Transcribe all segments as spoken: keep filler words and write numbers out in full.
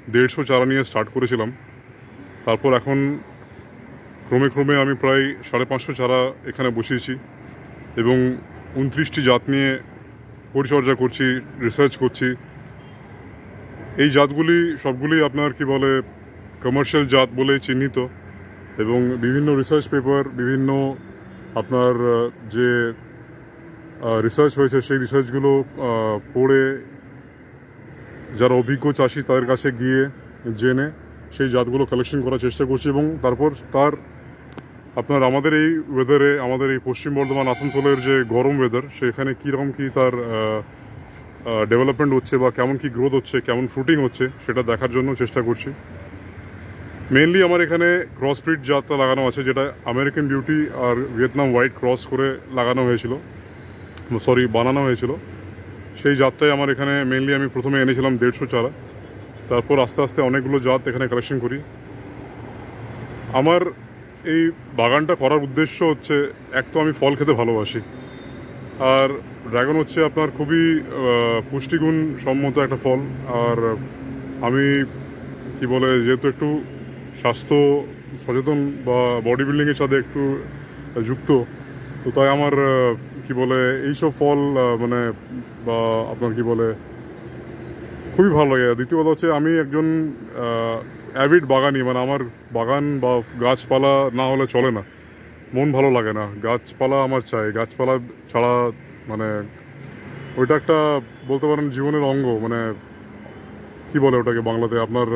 দেড়শো চারা নিয়ে স্টার্ট করেছিলাম। তারপর এখন ক্রমে ক্রমে আমি প্রায় সাড়ে পাঁচশো চারা এখানে বসিয়েছি এবং উনত্রিশটি জাত নিয়ে পরিচর্যা করছি, রিসার্চ করছি। এই জাতগুলি সবগুলি আপনার কি বলে কমার্শিয়াল জাত বলে চিহ্নিত এবং বিভিন্ন রিসার্চ পেপার, বিভিন্ন আপনার যে রিসার্চ হয়েছে সেই রিসার্চগুলো পড়ে যারা অভিজ্ঞ চাষি তাদের কাছে গিয়ে জেনে সেই জাতগুলো কালেকশন করার চেষ্টা করছি এবং তারপর তার আপনার আমাদের এই ওয়েদারে, আমাদের এই পশ্চিম বর্ধমান আসানসোলের যে গরম ওয়েদার, সেখানে কীরকম কী তার ডেভেলপমেন্ট হচ্ছে বা কেমন কী গ্রোথ হচ্ছে, কেমন ফ্রুটিং হচ্ছে সেটা দেখার জন্য চেষ্টা করছি। মেনলি আমার এখানে ক্রস ব্রিড জাতটা লাগানো আছে, যেটা আমেরিকান বিউটি আর ভিয়েতনাম হোয়াইট ক্রস করে লাগানো হয়েছিল, সরি বানানো হয়েছিল। সেই জাতটাই আমার এখানে মেনলি আমি প্রথমে এনেছিলাম দেড়শো চারা, তারপর আস্তে আস্তে অনেকগুলো জাত এখানে কালেকশন করি। আমার এই বাগানটা করার উদ্দেশ্য হচ্ছে, এক তো আমি ফল খেতে ভালোবাসি, আর ড্রাগন হচ্ছে আপনার খুবই পুষ্টিগুণ সম্মত একটা ফল। আর আমি কি বলে যেহেতু একটু স্বাস্থ্য সচেতন বা বডি বিল্ডিংয়ের সাথে একটু যুক্ত, তো তাই আমার কি বলে এইসব ফল মানে বা আপনার কি বলে খুবই ভালো লাগে। দ্বিতীয় কথা হচ্ছে আমি একজন অ্যাভিড বাগানি, মানে আমার বাগান বা গাছপালা না হলে চলে না, মন ভালো লাগে না। গাছপালা আমার চাই, গাছপালা ছাড়া মানে ওইটা একটা বলতে পারেন জীবনের অঙ্গ, মানে কি বলে ওটাকে বাংলাতে আপনার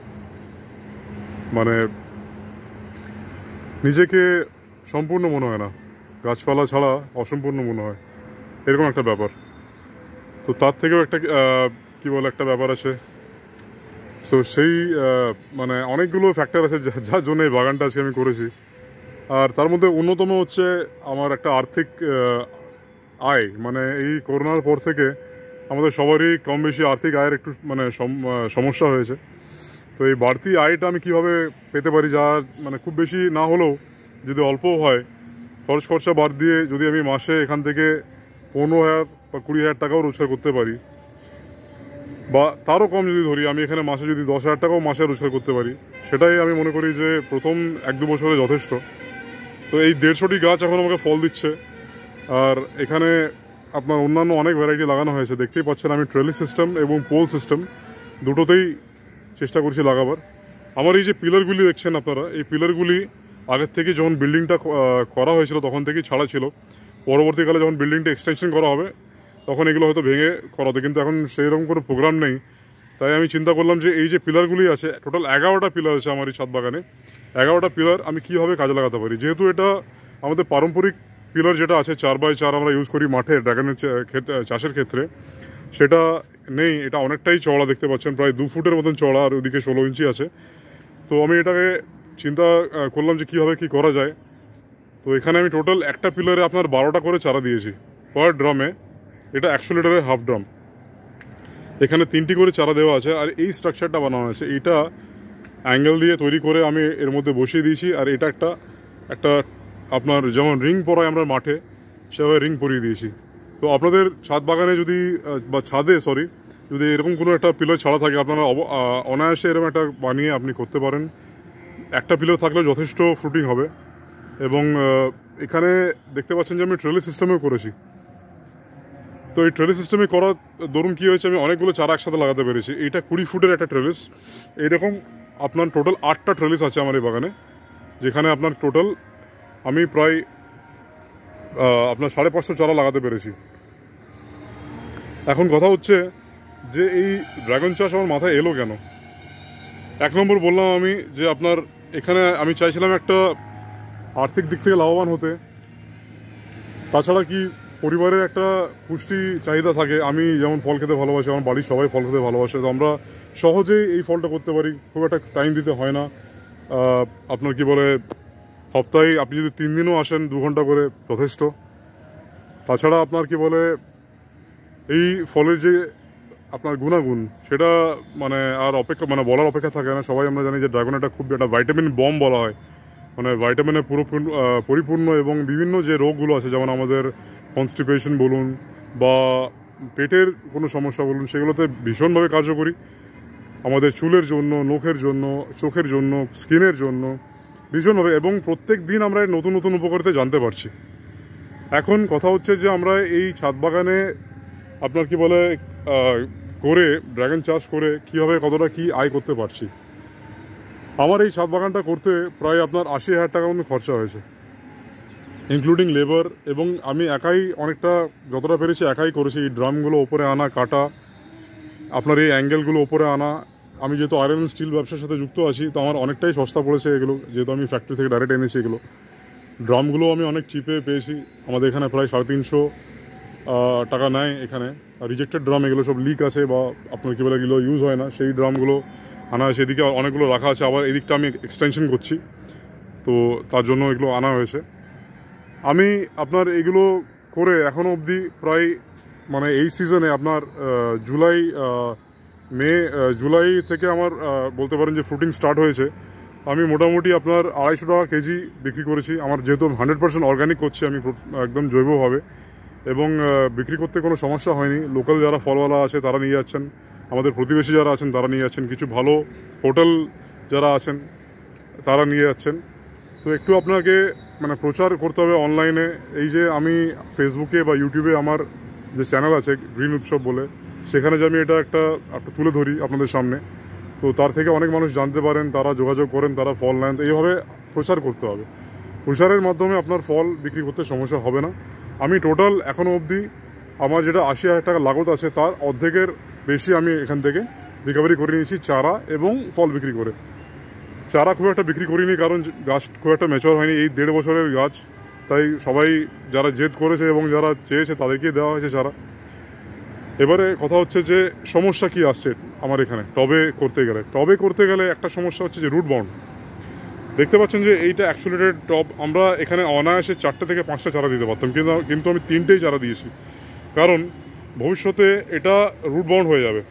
মানে নিজেকে সম্পূর্ণ মনে হয় না, গাছপালা ছাড়া অসম্পূর্ণ মনে হয়, এরকম একটা ব্যাপার। তো তার থেকেও একটা কি বলে একটা ব্যাপার আছে। তো সেই মানে অনেকগুলো ফ্যাক্টর আছে যার জন্য এই বাগানটা আজকে আমি করেছি। আর তার মধ্যে অন্যতম হচ্ছে আমার একটা আর্থিক আয়, মানে এই করোনার পর থেকে আমাদের সবারই কম বেশি আর্থিক আয়ের একটু মানে সমস্যা হয়েছে। তো এই বাড়তি আয়টা আমি কিভাবে পেতে পারি, যা মানে খুব বেশি না হলেও যদি অল্প হয়, খরচ খরচা বাদ দিয়ে যদি আমি মাসে এখান থেকে পনেরো হাজার বা কুড়ি হাজার টাকাও রোজগার করতে পারি, বা তারও কম যদি ধরি, আমি এখানে মাসে যদি দশ হাজার টাকাও মাসে রোজগার করতে পারি, সেটাই আমি মনে করি যে প্রথম এক দু বছরে যথেষ্ট। তো এই দেড়শোটি গাছ এখন আমাকে ফল দিচ্ছে। আর এখানে আপনার অন্যান্য অনেক ভ্যারাইটি লাগানো হয়েছে, দেখতেই পাচ্ছেন। আমি ট্রেলি সিস্টেম এবং পোল সিস্টেম দুটোতেই চেষ্টা করছি লাগাবার। আমার এই যে পিলারগুলি দেখছেন আপনারা, এই পিলারগুলি আগের থেকে যখন বিল্ডিংটা করা হয়েছিল তখন থেকেই ছাড়া ছিল। পরবর্তীকালে যখন বিল্ডিংটা এক্সটেনশন করা হবে তখন এগুলো হয়তো ভেঙে করা হতো, কিন্তু এখন সেইরকম কোনো প্রোগ্রাম নেই। তাই আমি চিন্তা করলাম যে এই যে পিলারগুলি আছে, টোটাল এগারোটা পিলার আছে আমার এই ছাদ বাগানে, এগারোটা পিলার আমি কীভাবে কাজে লাগাতে পারি। যেহেতু এটা আমাদের পারম্পরিক পিলার যেটা আছে চার বাই চার আমরা ইউজ করি মাঠে ড্রাগনের চাষের ক্ষেত্রে, সেটা নেই। এটা অনেকটাই চওড়া, দেখতে পাচ্ছেন প্রায় দু ফুটের মতন চওড়া, আর ওদিকে ষোলো ইঞ্চি আছে। তো আমি এটাকে চিন্তা করলাম যে কীভাবে কী করা যায়। তো এখানে আমি টোটাল একটা পিলারে আপনার বারোটা করে চারা দিয়েছি পার ড্রামে। এটা একশো লিটারের হাফ ড্রাম, এখানে তিনটি করে চারা দেওয়া আছে। আর এই স্ট্রাকচারটা বানানো আছে, এইটা অ্যাঙ্গেল দিয়ে তৈরি করে আমি এর মধ্যে বসিয়ে দিয়েছি। আর এটা একটা একটা আপনার যেমন রিং পরায় আমরা মাঠে, সেভাবে রিং পরিয়ে দিয়েছি। তো আপনাদের ছাদ বাগানে যদি বা ছাদে সরি যদি এরকম কোনো একটা পিলার ছাড়া থাকে, আপনারা অনায়াসে এরকম একটা বানিয়ে আপনি করতে পারেন। একটা পিলার থাকলে যথেষ্ট ফ্রুটিং হবে। এবং এখানে দেখতে পাচ্ছেন যে আমি ট্রেলি সিস্টেমেও করেছি। তো এই ট্রেলিস সিস্টেমে করার দরুন কী হয়েছে, আমি অনেকগুলো চারা একসাথে লাগাতে পেরেছি। এইটা কুড়ি ফুটের একটা ট্রেলিস, এইরকম আপনার টোটাল আটটা ট্রেলিস আছে আমার এই বাগানে, যেখানে আপনার টোটাল আমি প্রায় আপনার সাড়ে পাঁচশো চারা লাগাতে পেরেছি। এখন কথা হচ্ছে যে এই ড্রাগন চাষ আমার মাথায় এলো কেন। এক নম্বর বললাম আমি যে আপনার এখানে আমি চাইছিলাম একটা আর্থিক দিক থেকে লাভবান হতে, তাছাড়া কি পরিবারের একটা পুষ্টি চাহিদা থাকে। আমি যেমন ফল খেতে ভালোবাসি, আমার বাড়ির সবাই ফল খেতে ভালোবাসে, তো আমরা সহজেই এই ফলটা করতে পারি, খুব একটা টাইম দিতে হয় না। আপনার কি বলে সপ্তাহে আপনি যদি তিন দিনও আসেন দু ঘন্টা করে যথেষ্ট। তাছাড়া আপনার কি বলে এই ফলের যে আপনার গুণাগুণ, সেটা মানে আর অপেক্ষা মানে বলার অপেক্ষা থাকে না। সবাই আমরা জানি যে ড্রাগন একটা খুব একটা ভাইটামিন বম বলা হয়, মানে ভাইটামিনে পুরোপূর্ণ পরিপূর্ণ এবং বিভিন্ন যে রোগগুলো আছে, যেমন আমাদের কনস্টিপেশন বলুন বা পেটের কোনো সমস্যা বলুন, সেগুলোতে ভীষণভাবে কার্যকরী। আমাদের চুলের জন্য, নখের জন্য, চোখের জন্য, স্কিনের জন্য ভীষণভাবে, এবং প্রত্যেক দিন আমরা নতুন নতুন উপকারিতা জানতে পারছি। এখন কথা হচ্ছে যে আমরা এই ছাদ বাগানে আপনার কি বলে করে ড্রাগন চাষ করে কীভাবে কতটা কি আয় করতে পারছি। আমার এই ছাদ বাগানটা করতে প্রায় আপনার আশি হাজার টাকা মতো খরচা হয়েছে, ইনক্লুডিং লেবার, এবং আমি একাই অনেকটা যতটা পেরেছি একাই করেছি। এই ড্রামগুলো ওপরে আনা, কাটা, আপনার এই অ্যাঙ্গেলগুলো ওপরে আনা। আমি যেহেতু আয়রন স্টিল ব্যবসার সাথে যুক্ত আছি, তো আমার অনেকটাই সস্তা পড়েছে এগুলো, যেহেতু আমি ফ্যাক্টরি থেকে ডাইরেক্ট এনেছি এগুলো। ড্রামগুলো আমি অনেক চিপে পেয়েছি, আমাদের এখানে প্রায় সাড়ে তিনশো টাকা নেয় এখানে। আর রিজেক্টেড ড্রাম এগুলো সব লিক আছে বা আপনার কী বলে এগুলো ইউজ হয় না, সেই ড্রামগুলো আনা হয়েছে। এদিকে অনেকগুলো রাখা আছে, আবার এদিকটা আমি এক্সটেনশন করছি, তো তার জন্য এগুলো আনা হয়েছে। আমি আপনার এগুলো করে এখনও অবধি প্রায় মানে এই সিজনে আপনার জুলাই মে জুলাই থেকে আমার বলতে পারেন যে ফ্রুটিং স্টার্ট হয়েছে। আমি মোটামুটি আপনার আড়াইশো টাকা কেজি বিক্রি করেছি। আমার যেহেতু হান্ড্রেড পার্সেন্ট অর্গ্যানিক করছি আমি, একদম জৈবভাবে, এবং বিক্রি করতে কোনো সমস্যা হয়নি। লোকাল যারা ফলওয়ালা আছে তারা নিয়ে যাচ্ছেন, আমাদের প্রতিবেশী যারা আছেন তারা নিয়ে যাচ্ছেন, কিছু ভালো হোটেল যারা আছেন তারা নিয়ে যাচ্ছেন। তো একটু আপনাকে মানে প্রচার করতে হবে অনলাইনে। এই যে আমি ফেসবুকে বা ইউটিউবে আমার যে চ্যানেল আছে গ্রিন উৎসব বলে, সেখানে যে আমি এটা একটা একটা তুলে ধরি আপনাদের সামনে, তো তার থেকে অনেক মানুষ জানতে পারেন, তারা যোগাযোগ করেন, তারা ফল নেন। এইভাবে প্রচার করতে হবে। প্রচারের মাধ্যমে আপনার ফল বিক্রি করতে সমস্যা হবে না। আমি টোটাল এখনও অবধি আমার যেটা আশি হাজার টাকা লাগত আছে তার অর্ধেকের বেশি আমি এখান থেকে রিকভারি করে নিয়েছি চারা এবং ফল বিক্রি করে। চারা খুব একটা বিক্রি করিনি, কারণ গাছ খুব একটা ম্যাচিওর হয়নি, এই দেড় বছরের গাছ। তাই সবাই যারা জেদ করেছে এবং যারা চেয়েছে তাদেরকেই দেওয়া হয়েছে চারা। এবারে কথা হচ্ছে যে সমস্যা কি আসছে আমার এখানে টবে করতে গেলে। টবে করতে গেলে একটা সমস্যা হচ্ছে যে রুট বাউন্ড। দেখতে পাচ্ছেন যে এইটা অ্যাক্সুলেটেড টব, আমরা এখানে অনায়াসে চারটে থেকে পাঁচটা চারা দিতে পারতাম, কিন্তু কিন্তু আমি তিনটেই চারা দিয়েছি, কারণ ভবিষ্যতে এটা রুট বাউন্ড হয়ে যাবে।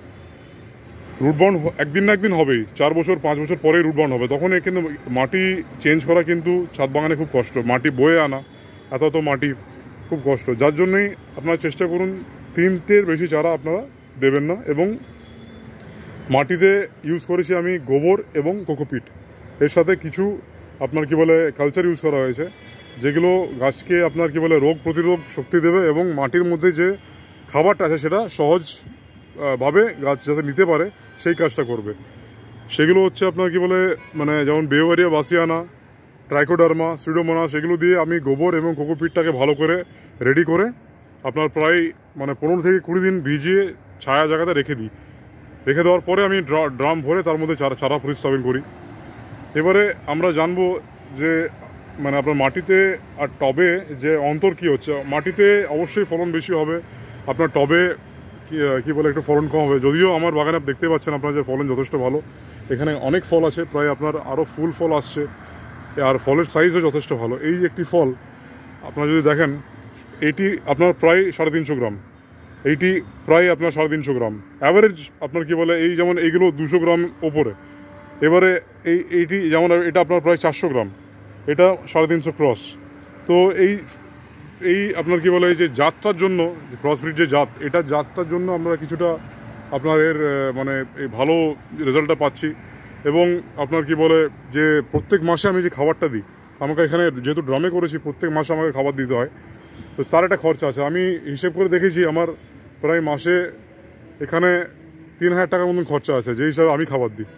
রুট বাউন্ড একদিন না একদিন হবেই, চার বছর পাঁচ বছর পরেই রুট বাউন্ড হবে। তখন কিন্তু মাটি চেঞ্জ করা কিন্তু ছাদ বাগানে খুব কষ্ট, মাটি বয়ে আনা এত এত মাটি খুব কষ্ট। যার জন্যই আপনারা চেষ্টা করুন তিনটের বেশি চারা আপনারা দেবেন না। এবং মাটিতে ইউজ করেছি আমি গোবর এবং কোকোপিট, এর সাথে কিছু আপনার কি বলে কালচার ইউজ করা হয়েছে, যেগুলো গাছকে আপনার কি বলে রোগ প্রতিরোধ শক্তি দেবে এবং মাটির মধ্যে যে খাবারটা আছে সেটা সহজ ভাবে গাছ যাতে নিতে পারে সেই কাজটা করবে। সেগুলো হচ্ছে আপনার কি বলে মানে যেমন বেওয়ারিয়া বাসিয়ানা, ট্রাইকোডার্মা, সিউডোমোনাস, এগুলো দিয়ে আমি গোবর এবং কোকোপিটটাকে ভালো করে রেডি করে আপনার প্রায় মানে পনেরো থেকে কুড়ি দিন ভিজিয়ে ছায়া জায়গাতে রেখে দিই। রেখে দেওয়ার পরে আমি ড্রাম ভরে তার মধ্যে চারা চারা প্রতিস্থাপন করি। এবারে আমরা জানবো যে মানে আপনার মাটিতে আর টবে যে অন্তর কী হচ্ছে। মাটিতে অবশ্যই ফলন বেশি হবে, আপনার টবে কি বলে একটু ফলন কম হবে। যদিও আমার বাগানে দেখতে পাচ্ছেন আপনার যে ফলন যথেষ্ট ভালো, এখানে অনেক ফল আছে, প্রায় আপনার আরও ফুল ফল আসছে, আর ফলের সাইজও যথেষ্ট ভালো। এই যে একটি ফল আপনারা যদি দেখেন, এইটি আপনার প্রায় সাড়ে তিনশো গ্রাম, এইটি প্রায় আপনার সাড়ে তিনশো গ্রাম অ্যাভারেজ আপনার কি বলে। এই যেমন এইগুলো দুশো গ্রাম ওপরে, এবারে এই এইটি যেমন এটা আপনার প্রায় চারশো গ্রাম, এটা সাড়ে তিনশো ক্রস। তো এই এই আপনার কি বলে এই যে জাতটার জন্য, ক্রসব্রিড যে জাত, এটা জাতটার জন্য আমরা কিছুটা আপনার এর মানে এই ভালো রেজাল্টটা পাচ্ছি। এবং আপনার কি বলে যে প্রত্যেক মাসে আমি যে খাবারটা দিই, আমাকে এখানে যেহেতু ড্রামে করেছি প্রত্যেক মাসে আমাকে খাবার দিতে হয়, তো তার একটা খরচা আছে। আমি হিসেব করে দেখেছি আমার প্রায় মাসে এখানে তিন হাজার টাকার মতন খরচা আছে, যে হিসাবে আমি খাবার দিই।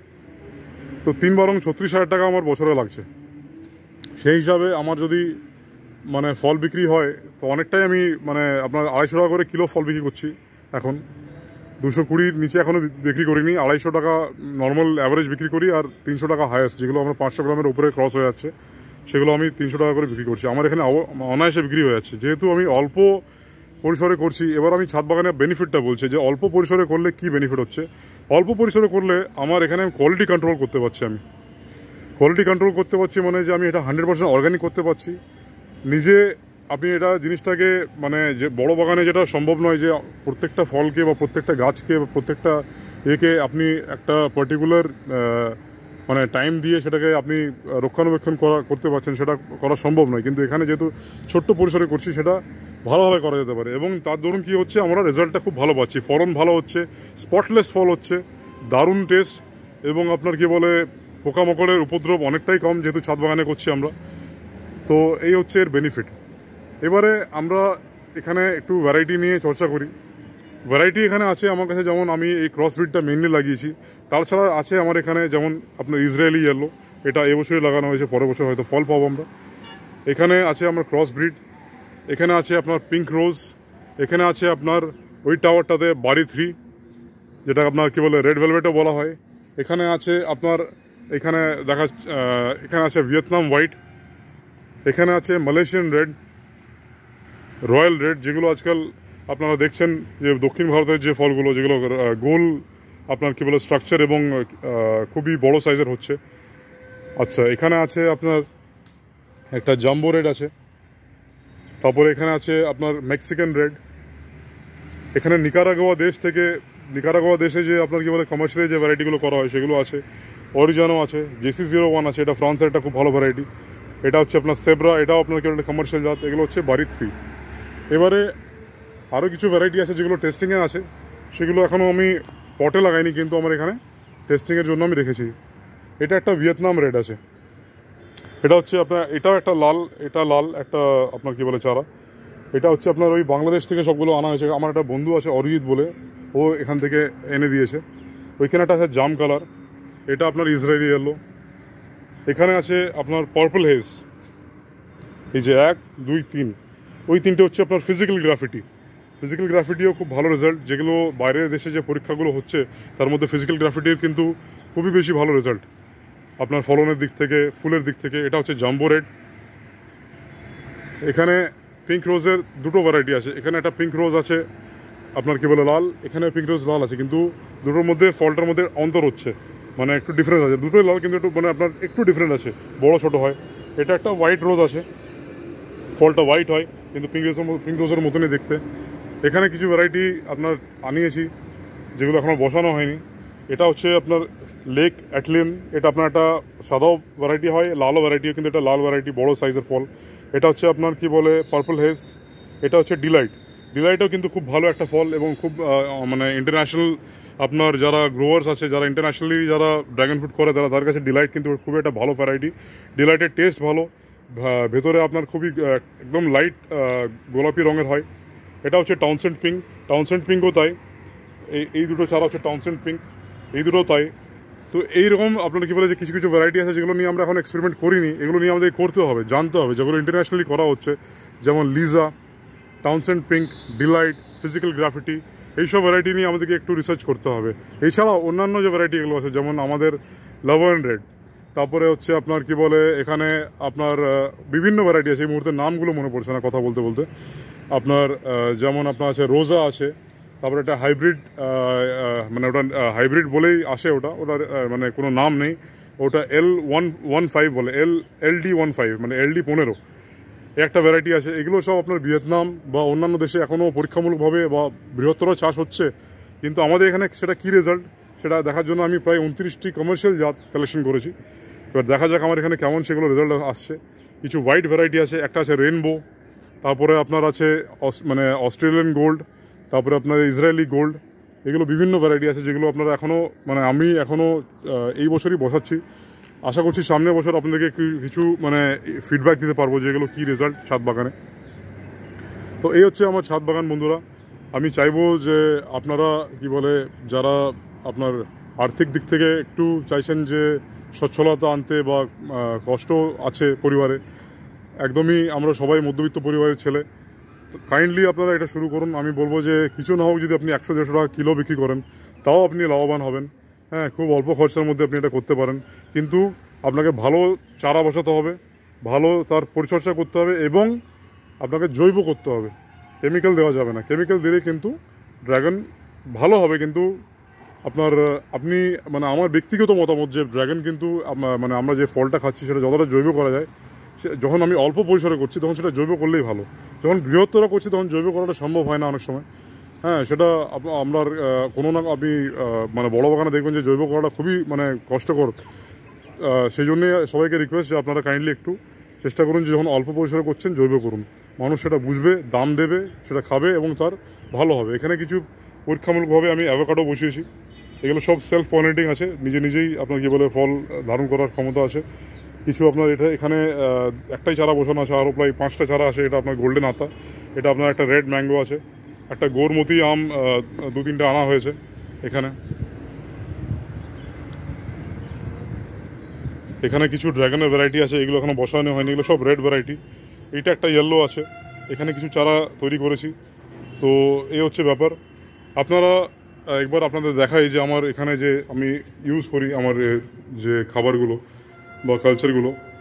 তো তিন বারং ছত্রিশ হাজার টাকা আমার বছরে লাগছে। সেই হিসাবে আমার যদি মানে ফল বিক্রি হয় তো অনেকটাই আমি মানে আপনার আড়াইশো টাকা করে কিলো ফল বিক্রি করছি এখন। দুশো কুড়ির নিচে এখনও বিক্রি করিনি, আড়াইশো টাকা নর্মাল অ্যাভারেজ বিক্রি করি, আর তিনশো টাকা হায়েস্ট যেগুলো আমরা পাঁচশো গ্রামের উপরে ক্রস হয়ে যাচ্ছে সেগুলো আমি তিনশো টাকা করে বিক্রি করছি। আমার এখানে অনায়াসে বিক্রি হয়ে যাচ্ছে, যেহেতু আমি অল্প পরিসরে করছি। এবার আমি ছাদ বাগানের বেনিফিটটা বলছি যে অল্প পরিসরে করলে কি বেনিফিট হচ্ছে। অল্প পরিসরে করলে আমার এখানে কোয়ালিটি কন্ট্রোল করতে পারছি, আমি কোয়ালিটি কন্ট্রোল করতে পারছি মানে যে আমি এটা হান্ড্রেড পার্সেন্ট অর্গ্যানিক করতে পারছি নিজে। আপনি এটা জিনিসটাকে মানে যে বড় বাগানে যেটা সম্ভব নয় যে প্রত্যেকটা ফলকে বা প্রত্যেকটা গাছকে বা প্রত্যেকটা একে আপনি একটা পার্টিকুলার মানে টাইম দিয়ে সেটাকে আপনি রক্ষণাবেক্ষণ করা করতে পারছেন, সেটা করা সম্ভব নয়। কিন্তু এখানে যেহেতু ছোট্ট পরিসরে করছি সেটা ভালোভাবে করা যেতে পারে। এবং তার দরুন কী হচ্ছে, আমরা রেজাল্টটা খুব ভালো পাচ্ছি, ফলন ভালো হচ্ছে, স্পটলেস ফল হচ্ছে, দারুণ টেস্ট এবং আপনার কি বলে পোকামাকড়ের উপদ্রব অনেকটাই কম যেহেতু ছাদ বাগানে করছি আমরা। তো এই হচ্ছে এর বেনিফিট। এবারে আমরা এখানে একটু ভ্যারাইটি নিয়ে চর্চা করি। ভ্যারাইটি এখানে আছে আমার কাছে, যেমন আমি এই ক্রস ব্রিডটা মেনলি লাগিয়েছি। তাছাড়া আছে আমার এখানে যেমন আপনার ইসরায়েলি ইয়েলো, এটা এবছরই লাগানো হয়েছে, পরের বছর হয়তো ফল পাবো আমরা। এখানে আছে আমার ক্রস ব্রিড, এখানে আছে আপনার পিঙ্ক রোজ, এখানে আছে আপনার ওই টাওয়ারটাতে বাড়ি থ্রি, যেটা আপনার কী বলে রেড ভেলভেটও বলা হয়। এখানে আছে আপনার এখানে দেখা এখানে আছে ভিয়েতনাম হোয়াইট, এখানে আছে মালয়েশিয়ান রেড, রয়্যাল রেড, যেগুলো আজকাল আপনারা দেখছেন যে দক্ষিণ ভারতের যে ফলগুলো যেগুলো গোল আপনার কী বলে স্ট্রাকচার এবং খুবই বড় সাইজের হচ্ছে। আচ্ছা, এখানে আছে আপনার একটা জাম্বো রেড আছে, তারপরে এখানে আছে আপনার মেক্সিকান রেড, এখানে নিকারাগোয়া দেশ থেকে নিকারাগোয়া দেশে যে আপনার কী বলে কমার্শিয়ালি যে ভ্যারাইটিগুলো করা হয় সেগুলো আছে। অরিজানো আছে, জেসি জিরো ওয়ান আছে, এটা ফ্রান্সের একটা খুব ভালো ভ্যারাইটি। এটা হচ্ছে আপনার সেব্রা, এটাও আপনার কি বলে কমার্শিয়াল জাত। এগুলো হচ্ছে বাড়ি থ্রি। এবারে আরও কিছু ভ্যারাইটি আছে যেগুলো টেস্টিংয়ে আছে, সেগুলো এখনও আমি পটে লাগাইনি, কিন্তু আমার এখানে টেস্টিংয়ের জন্য আমি রেখেছি। এটা একটা ভিয়েতনাম রেড আছে, এটা হচ্ছে আপনার এটাও একটা লাল, এটা লাল একটা আপনার কী বলে চারা। এটা হচ্ছে আপনার ওই বাংলাদেশ থেকে সবগুলো আনা হয়েছে। আমার একটা বন্ধু আছে অরিজিৎ বলে, ও এখান থেকে এনে দিয়েছে। ওইখানে একটা আছে জাম কালার, এটা আপনার ইসরায়েলি ইয়েলো। এখানে আছে আপনার পার্পল হেজ, এই যে এক দুই তিন, ওই তিনটে হচ্ছে আপনার ফিজিক্যাল গ্রাফিটি। ফিজিক্যাল গ্রাফিটিও খুব ভালো রেজাল্ট, যেগুলো বাইরের দেশে যে পরীক্ষাগুলো হচ্ছে তার মধ্যে ফিজিক্যাল গ্রাফিটির কিন্তু খুবই বেশি ভালো রেজাল্ট আপনার ফলনের দিক থেকে, ফুলের দিক থেকে। এটা হচ্ছে জাম্বো রেড। এখানে পিঙ্ক রোজের দুটো ভ্যারাইটি আছে, এখানে একটা পিঙ্ক রোজ আছে আপনার কী বলে লাল, এখানে পিঙ্ক রোজ লাল আছে, কিন্তু দুটোর মধ্যে ফলটার মধ্যে অন্তর হচ্ছে, মানে একটু ডিফারেন্স আছে। দুটোই লাল কিন্তু একটু মানে আপনার একটু ডিফারেন্ট আছে, বড়ো ছোটো হয়। এটা একটা হোয়াইট রোজ আছে, ফলটা হোয়াইট হয় কিন্তু পিঙ্ক রোজের পিঙ্ক রোজের মতনই দেখতে। এখানে কিছু ভ্যারাইটি আপনার আনিয়েছি যেগুলো এখনও বসানো হয়নি। এটা হচ্ছে আপনার লেক অ্যাটলিন, এটা আপনার একটা সাদাও ভ্যারাইটি হয়, লালও ভ্যারাইটিও, কিন্তু এটা লাল ভ্যারাইটি, বড়ো সাইজের ফল। এটা হচ্ছে আপনার কি বলে পার্পল হেজ। এটা হচ্ছে ডিলাইট, ডিলাইটও কিন্তু খুব ভালো একটা ফল এবং খুব মানে ইন্টারন্যাশনাল আপনার যারা গ্রোয়ার্স আছে, যারা ইন্টারন্যাশনালি যারা ড্রাগন ফ্রুট করে, তারা তার কাছে ডিলাইট কিন্তু খুবই একটা ভালো ভ্যারাইটি। ডিলাইটের টেস্ট ভালো, ভেতরে আপনার খুবই একদম লাইট গোলাপি রঙের হয়। এটা হচ্ছে টাউনসেন্ড পিঙ্ক, টাউনসেন্ড পিঙ্কও তাই। এই এই দুটো চারা হচ্ছে টাউনসেন্ড পিঙ্ক, এই দুটো তাই। তো এইরকম আপনার কী বলে যে কিছু কিছু ভ্যারাইটি আছে যেগুলো নিয়ে আমরা এখন এক্সপেরিমেন্ট করিনি, এগুলো নিয়ে আমাদের করতে হবে, জানতে হবে, যেগুলো ইন্টারন্যাশনালি করা হচ্ছে, যেমন Lisa, Townsend pink, delight, physical graffiti, এইসব ভ্যারাইটি নিয়ে আমাদেরকে একটু রিসার্চ করতে হবে। এছাড়াও অন্যান্য যে ভ্যারাইটিগুলো আছে, যেমন আমাদের লাভার্ন রেড, তারপরে হচ্ছে আপনার কি বলে এখানে আপনার বিভিন্ন ভ্যারাইটি আছে, এই মুহূর্তে নামগুলো মনে পড়ছে না কথা বলতে বলতে। আপনার যেমন আপনার আছে রোজা আছে, তারপরে একটা হাইব্রিড, মানে ওটা হাইব্রিড বলেই আসে, ওটা ওটার মানে কোনো নাম নেই, ওটা এল ওয়ান ওয়ান ফাইভ বলে, L L D one five মানে এল ডি পনেরো, একটা ভ্যারাইটি আছে। এগুলো সব আপনার ভিয়েতনাম বা অন্যান্য দেশে এখনও পরীক্ষামূলকভাবে বা বৃহত্তর চাষ হচ্ছে, কিন্তু আমাদের এখানে সেটা কী রেজাল্ট সেটা দেখার জন্য আমি প্রায় উনত্রিশটি কমার্শিয়াল জাত কালেকশন করেছি। এবার দেখা যাক আমার এখানে কেমন সেগুলো রেজাল্ট আসছে। কিছু হোয়াইট ভ্যারাইটি আছে, একটা আছে রেনবো, তারপরে আপনার আছে মানে অস্ট্রেলিয়ান গোল্ড, তারপরে আপনার ইসরায়েলি গোল্ড, এগুলো বিভিন্ন ভ্যারাইটি আছে যেগুলো আপনারা এখনও মানে আমি এখনও এই বছরই বসাচ্ছি। আশা করছি সামনের বছর আপনাদেরকে কিছু মানে ফিডব্যাক দিতে পারবো যে এগুলো কী রেজাল্ট ছাদ বাগানে। তো এই হচ্ছে আমার ছাদ বাগান বন্ধুরা। আমি চাইবো যে আপনারা কি বলে যারা আপনার আর্থিক দিক থেকে একটু চাইছেন যে সচ্ছলতা আনতে বা কষ্ট আছে পরিবারে, একদমই আমরা সবাই মধ্যবিত্ত পরিবারের ছেলে, কাইন্ডলি আপনারা এটা শুরু করুন। আমি বলবো যে কিছু না হোক যদি আপনি একশো দেড়শো টাকা কিলো বিক্রি করেন তাও আপনি লাভবান হবেন। হ্যাঁ, খুব অল্প খরচার মধ্যে আপনি এটা করতে পারেন, কিন্তু আপনাকে ভালো চারা বসাতে হবে, ভালো তার পরিচর্যা করতে হবে এবং আপনাকে জৈব করতে হবে, কেমিক্যাল দেওয়া যাবে না। কেমিক্যাল দিলে কিন্তু ড্রাগন ভালো হবে, কিন্তু আপনার আপনি মানে আমার ব্যক্তিগত মতামত যে ড্রাগন কিন্তু মানে আমরা যে ফলটা খাচ্ছি সেটা যতটা জৈব করা যায়, যখন আমি অল্প পরিসরে করছি তখন সেটা জৈব করলেই ভালো। যখন বৃহত্তর করছি তখন জৈব করাটা সম্ভব হয় না অনেক সময়। হ্যাঁ, সেটা আমরা কোনো না আপনি মানে বড় বাগানে দেখবেন যে জৈব করাটা খুবই মানে কষ্টকর। সেই জন্যে সবাইকে রিকোয়েস্ট যে আপনারা কাইন্ডলি একটু চেষ্টা করুন যে যখন অল্প পরিসরে করছেন জৈব করুন। মানুষ সেটা বুঝবে, দাম দেবে, সেটা খাবে এবং তার ভালো হবে। এখানে কিছু পরীক্ষামূলকভাবে আমি অ্যাভোকাডো বসিয়েছি, এগুলো সব সেলফ পলিনেটিং আছে, নিজে নিজেই আপনার কী বলে ফল ধারণ করার ক্ষমতা আছে। কিছু আপনার এটা এখানে একটাই চারা বসানো আছে, আরও প্রায় পাঁচটা চারা আছে। এটা আপনার গোল্ডেন আতা, এটা আপনার একটা রেড ম্যাঙ্গো আছে, একটা গোরমতি আম দু তিনটে আনা হয়েছে এখানে। এখানে কিছু ড্রাগনের ভ্যারাইটি আছে, এগুলো এখনো বসানো হয়নি, এগুলো সব রেড ভ্যারাইটি। এইটা একটা ইয়েলো আছে, এখানে কিছু চারা তৈরি করেছি। তো এই হচ্ছে ব্যাপার। আপনারা একবার আপনাদের দেখাই যে আমার এখানে যে আমি ইউজ করি আমার যে খাবারগুলো বা কালচারগুলো,